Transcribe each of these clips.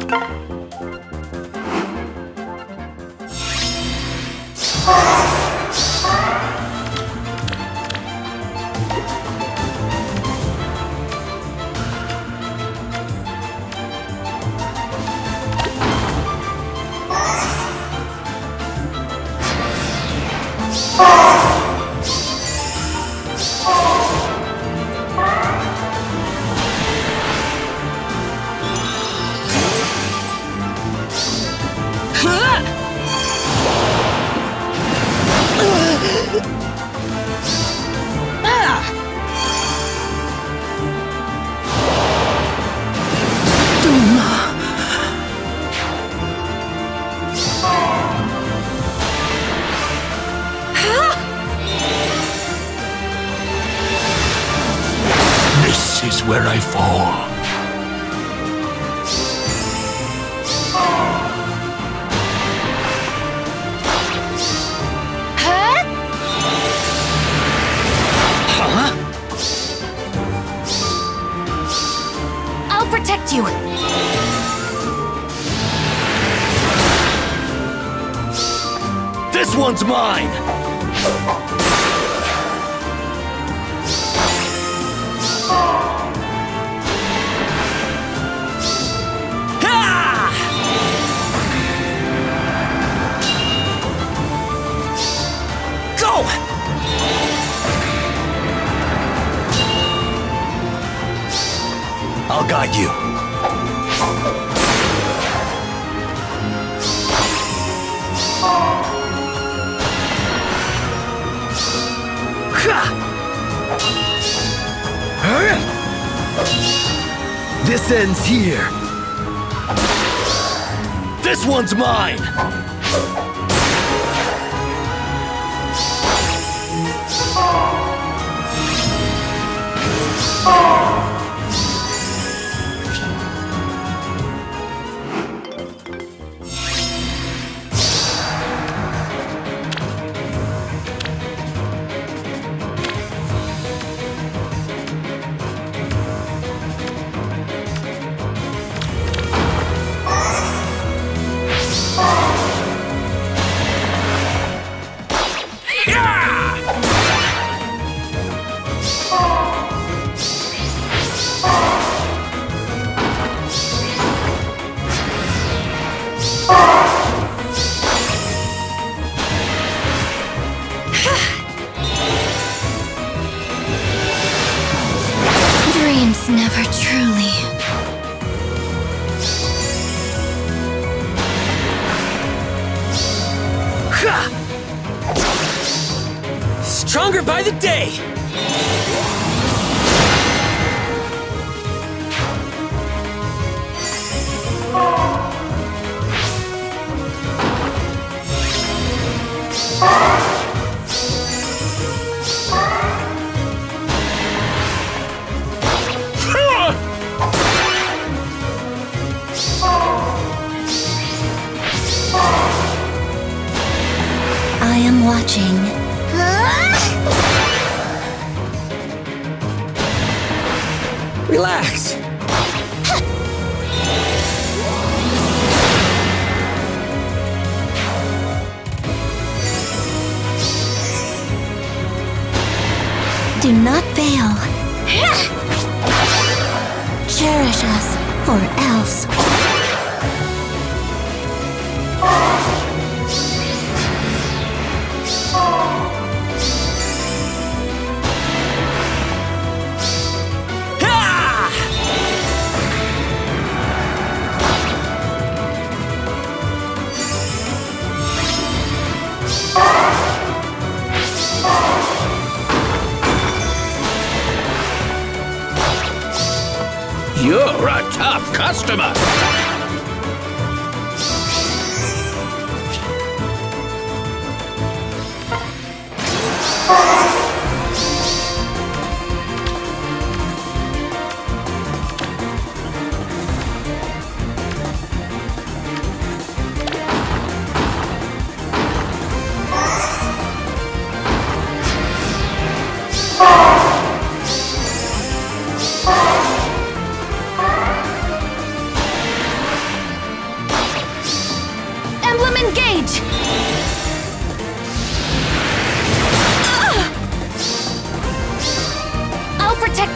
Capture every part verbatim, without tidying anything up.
This is where I fall. I'll protect you. This one's mine! Go! I'll guide you. This ends here. This one's mine! Dreams never truly. Stronger by the day! I am watching. Relax! Do not fail. Cherish us, or else. You're a tough customer!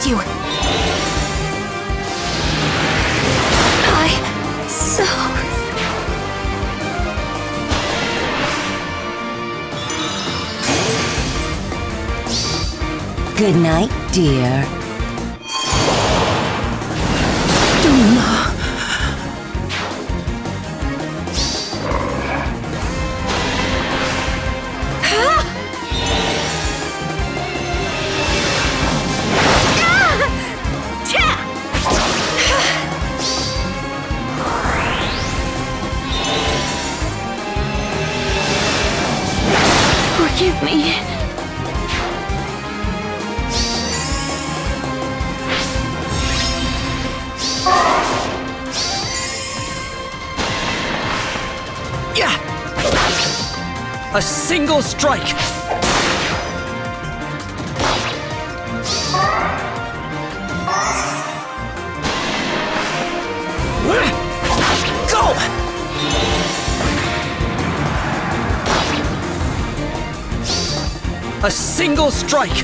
protect you. I... so... Good night, dear. Forgive me. Yeah! A single strike! Go! A single strike!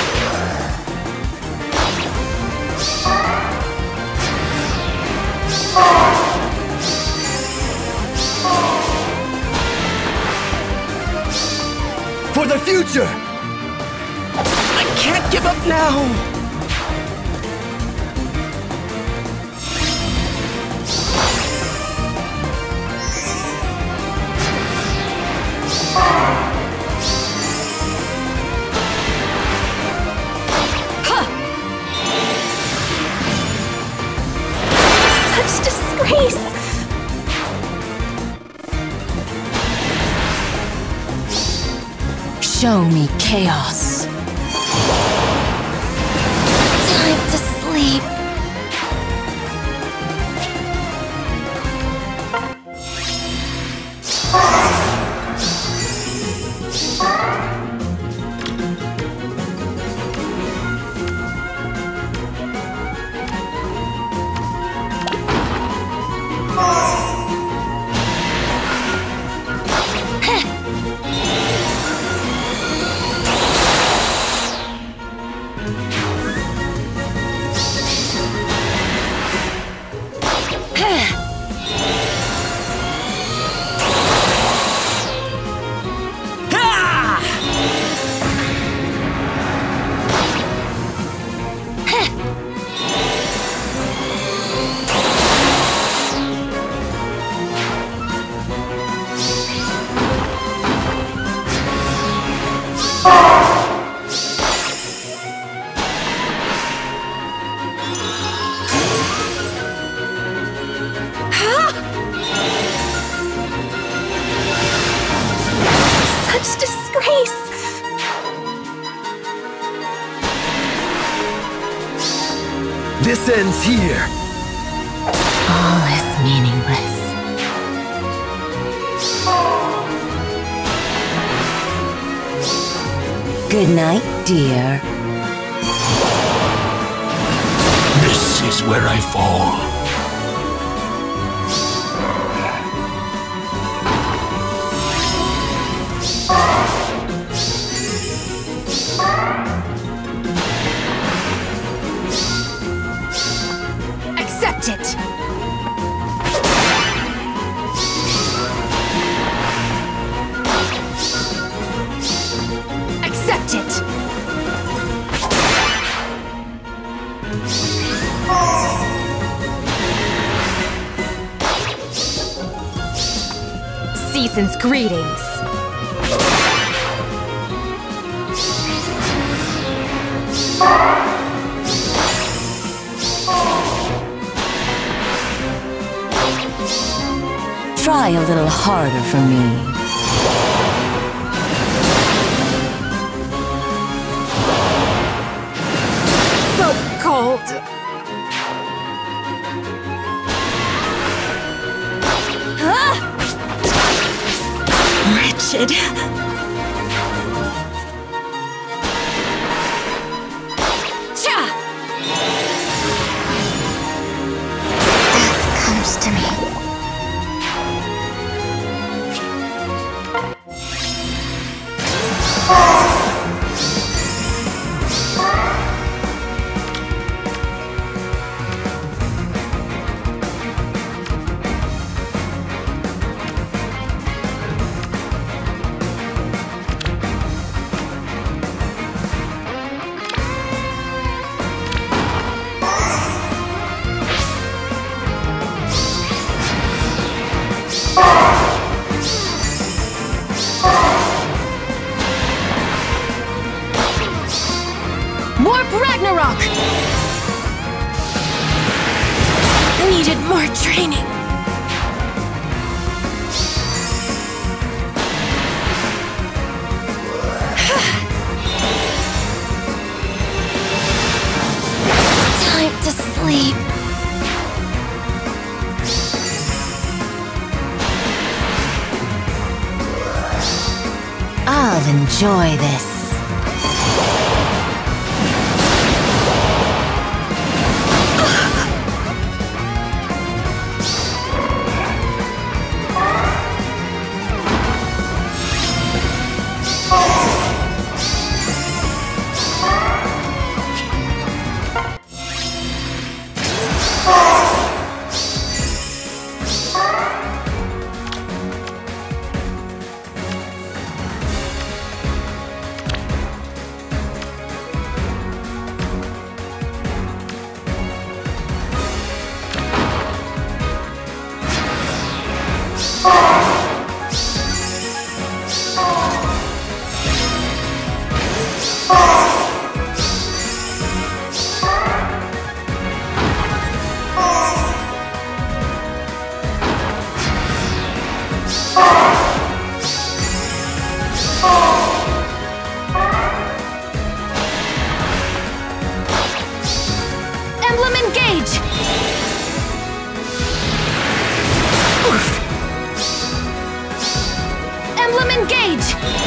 For the future! I can't give up now! Such disgrace! Show me chaos. Time to sleep. Such disgrace! This ends here! All is meaningless. Good night, dear. This is where I fall. Accept it! Accept it! Season's greetings. Try a little harder for me. So cold. Huh? Wretched. Cha! Death comes to me. Ragnarok! Needed more training. Time to sleep. I'll enjoy this. Emblem engage! Oof. Emblem engage!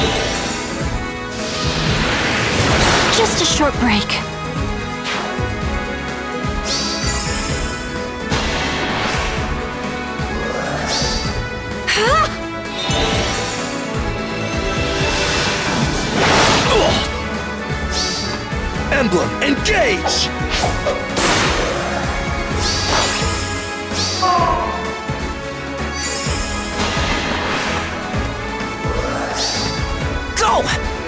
Just a short break. Huh? Emblem, engage! Go!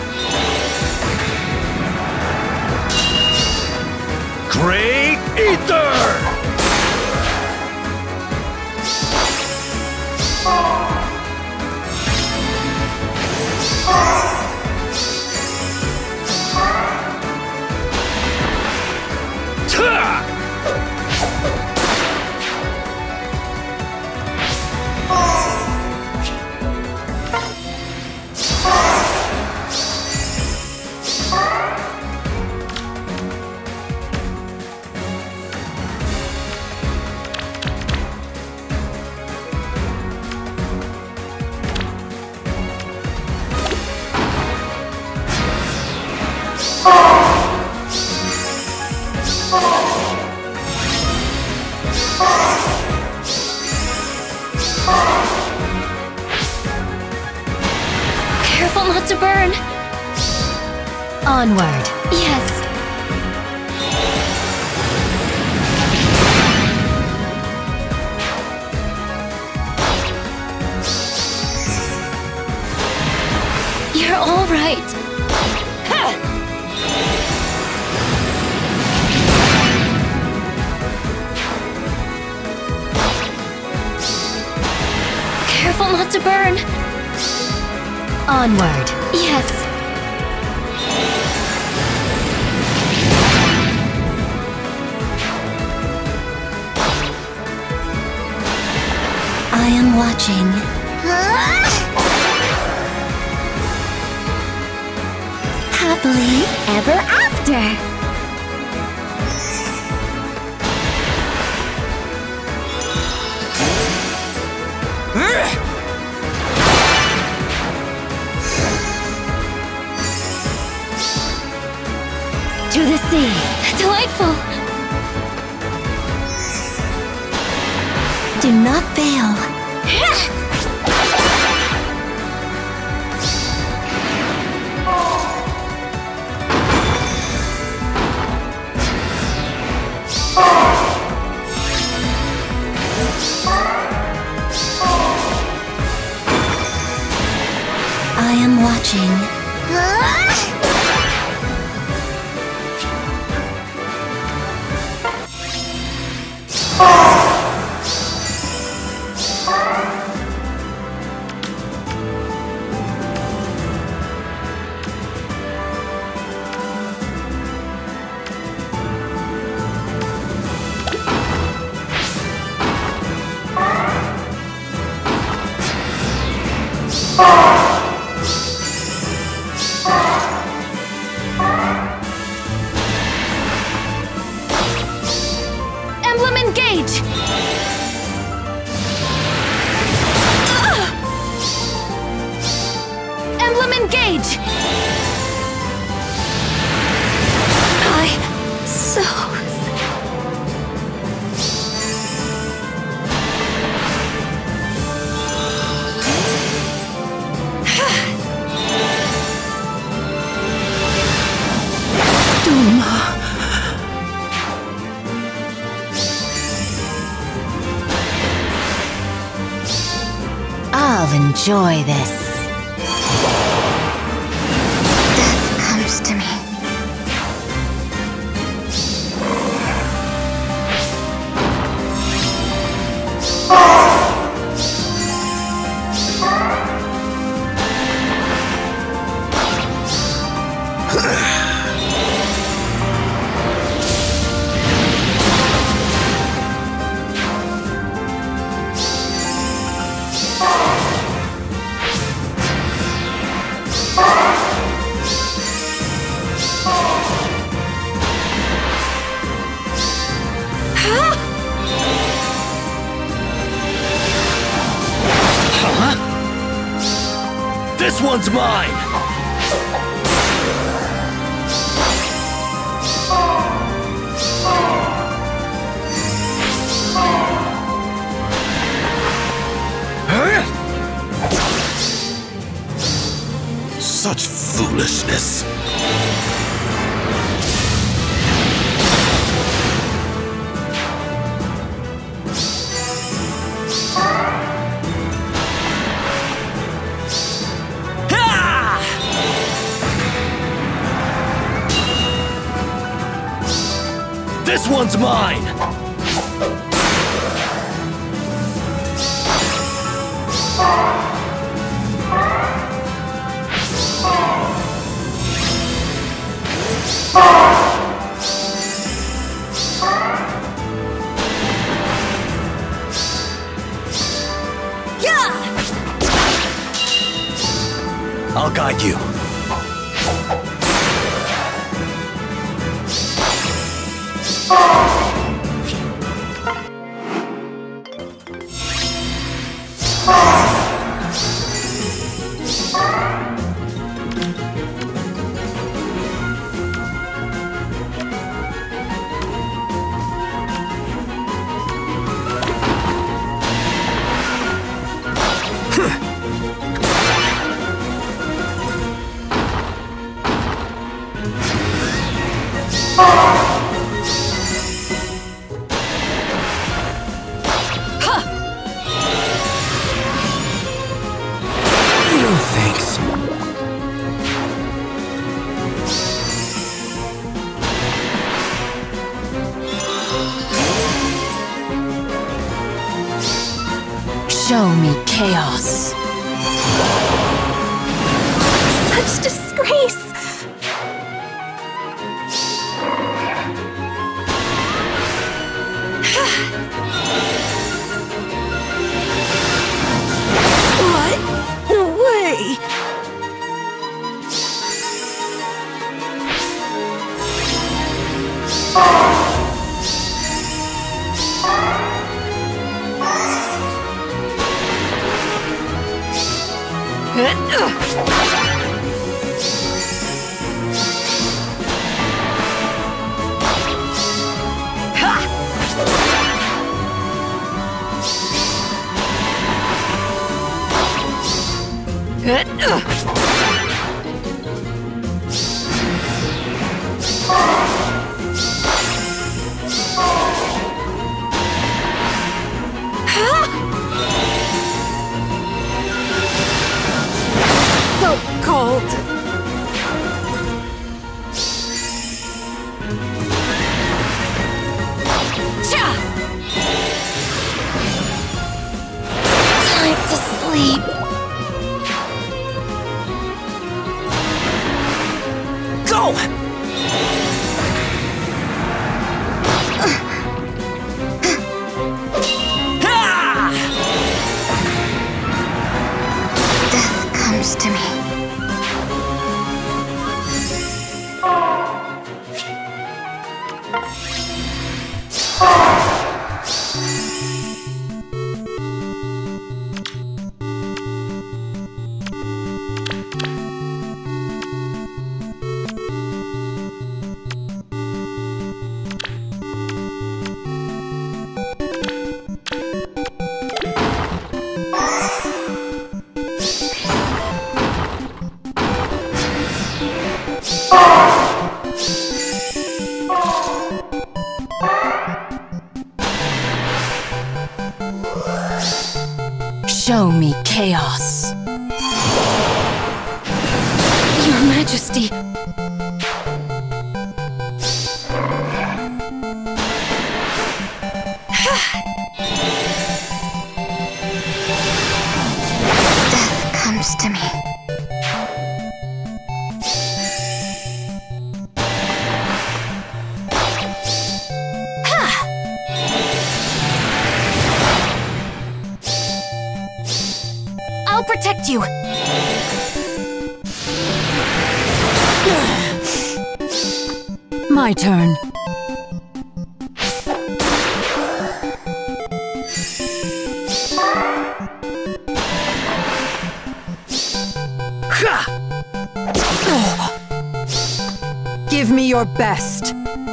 Great Aether! Careful not to burn. Onward. Yes. You're all right. Careful not to burn. Onward. Yes. I am watching. Happily ever after. To the sea. Delightful. Do not fail. I am watching. engage! Ugh! Emblem engage! I... so... I'll enjoy this. Death comes to me. This one's mine! Such foolishness. This one's mine! Yeah! I'll guide you. No thanks. Show me chaos. Such disgrace! What? No way! So cold. Cha! Time to sleep. Go! Death comes to me. Show me chaos. Your Majesty. Death comes to me. I'll protect you. My turn. Give me your best.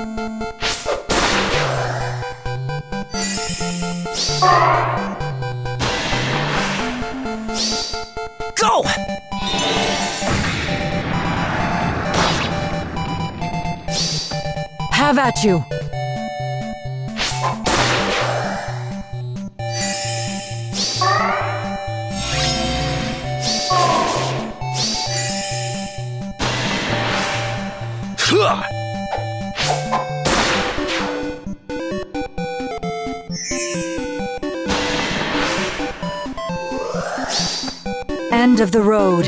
Go! Have at you. End of the road.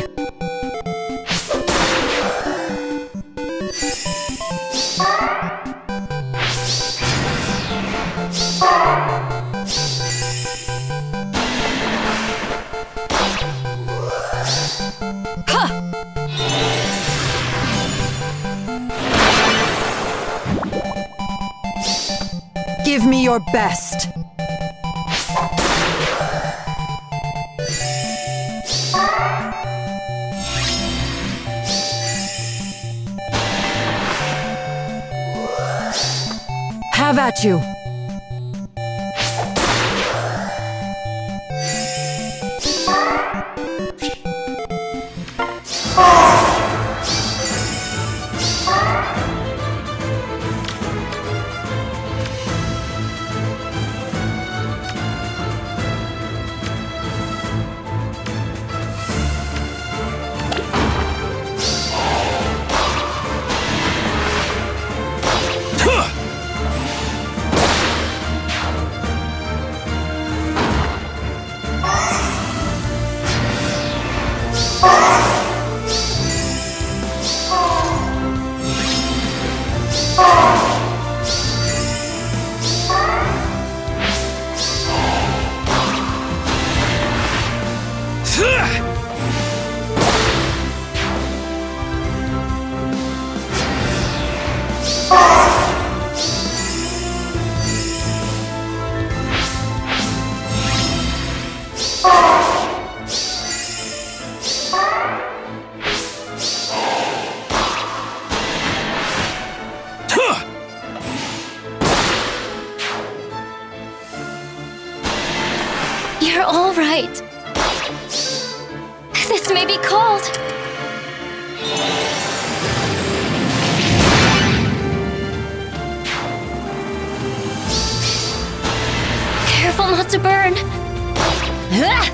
Give me your best. Have at you. You're all right. This may be cold. Careful not to burn. Ah!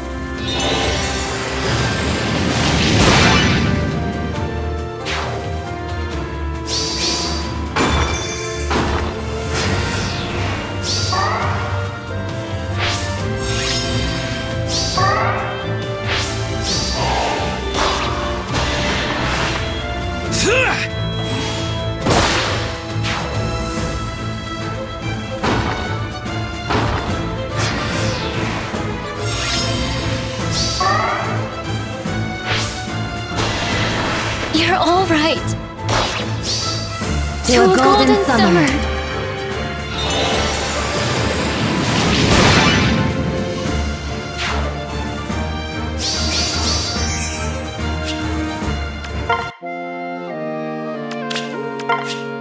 You're all right. To, to a golden, golden summer. summer. You